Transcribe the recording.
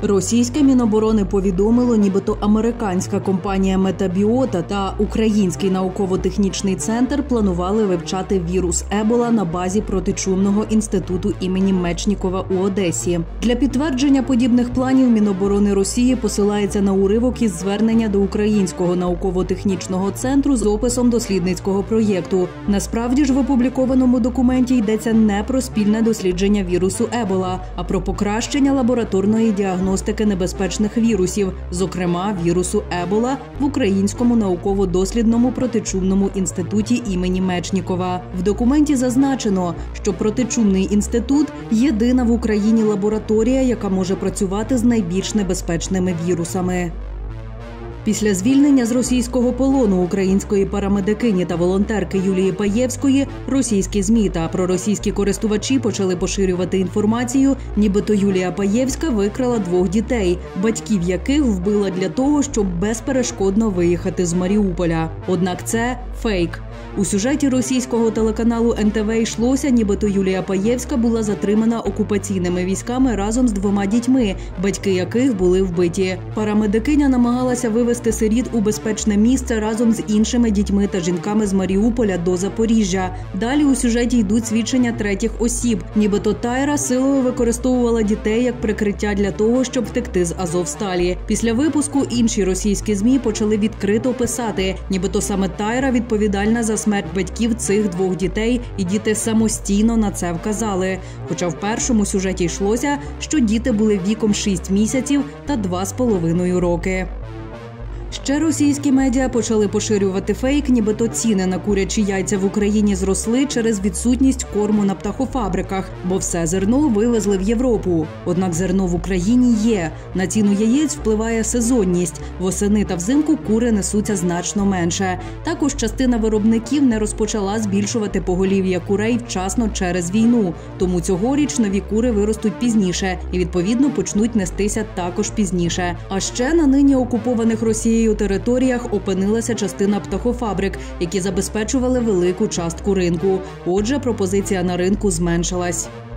Російське Міноборони повідомило, нібито американська компанія Метабіота та Український науково-технічний центр планували вивчати вірус Ебола на базі протичумного інституту імені Мечнікова у Одесі. Для підтвердження подібних планів Міноборони Росії посилається на уривок із звернення до Українського науково-технічного центру з описом дослідницького проєкту. Насправді ж в опублікованому документі йдеться не про спільне дослідження вірусу Ебола, а про покращення лабораторної діагностики небезпечних вірусів, зокрема вірусу Ебола, в Українському науково-дослідному протичумному інституті імені Мечнікова. В документі зазначено, що протичумний інститут – єдина в Україні лабораторія, яка може працювати з найбільш небезпечними вірусами. Після звільнення з російського полону української парамедикині та волонтерки Юлії Паєвської російські ЗМІ та проросійські користувачі почали поширювати інформацію, нібито Юлія Паєвська викрала 2 дітей, батьків яких вбила для того, щоб безперешкодно виїхати з Маріуполя. Однак це фейк. У сюжеті російського телеканалу НТВ йшлося, нібито Юлія Паєвська була затримана окупаційними військами разом з 2 дітьми, батьки яких були вбиті. Парамедикиня намагалася вивезти сиріт у безпечне місце разом з іншими дітьми та жінками з Маріуполя до Запоріжжя. Далі у сюжеті йдуть свідчення третіх осіб, нібито Тайра силою використовувала дітей як прикриття для того, щоб втекти з Азовсталі. Після випуску інші російські ЗМІ почали відкрито писати, нібито саме Тайра відповідальна за смерть батьків цих 2 дітей, і діти самостійно на це вказали. Хоча в першому сюжеті йшлося, що діти були віком 6 місяців та 2,5 роки. Ще російські медіа почали поширювати фейк, нібито ціни на курячі яйця в Україні зросли через відсутність корму на птахофабриках, бо все зерно вивезли в Європу. Однак зерно в Україні є. На ціну яєць впливає сезонність. Восени та взимку кури несуться значно менше. Також частина виробників не розпочала збільшувати поголів'я курей вчасно через війну. Тому цьогоріч нові кури виростуть пізніше і, відповідно, почнуть нестися також пізніше. А ще на нині окупованих Росією територіях опинилася частина птахофабрик, які забезпечували велику частку ринку. Отже, пропозиція на ринку зменшилась.